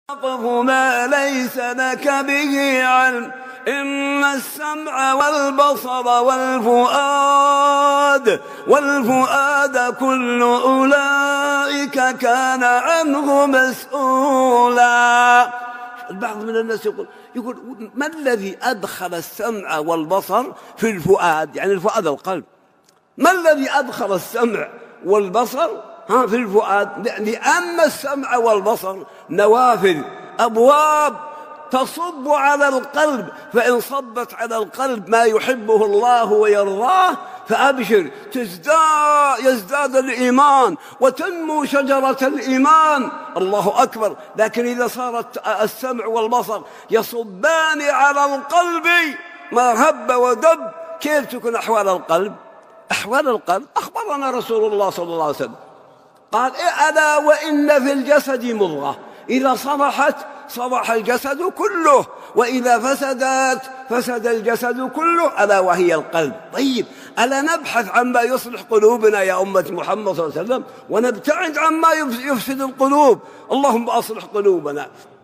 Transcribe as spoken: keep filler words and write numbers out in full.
تقف ما ليس لك به علم إن السمع والبصر والفؤاد والفؤاد كل أولئك كان عنه مسؤولا. البعض من الناس يقول يقول ما الذي أدخل السمع والبصر في الفؤاد؟ يعني الفؤاد القلب. ما الذي أدخل السمع والبصر ها في الفؤاد؟ لأن السمع والبصر نوافذ، أبواب تصب على القلب، فإن صبت على القلب ما يحبه الله ويرضاه فأبشر، تزداد يزداد الإيمان وتنمو شجرة الإيمان. الله أكبر. لكن إذا صارت السمع والبصر يصبان على القلب ما هب ودب، كيف تكون أحوال القلب؟ أحوال القلب أخبرنا رسول الله صلى الله عليه وسلم قال: ألا وإن في الجسد مضغة إذا صلحت صلح الجسد كله وإذا فسدت فسد الجسد كله، ألا وهي القلب. طيب، ألا نبحث عما يصلح قلوبنا يا أمة محمد صلى الله عليه وسلم ونبتعد عما يفسد القلوب؟ اللهم أصلح قلوبنا.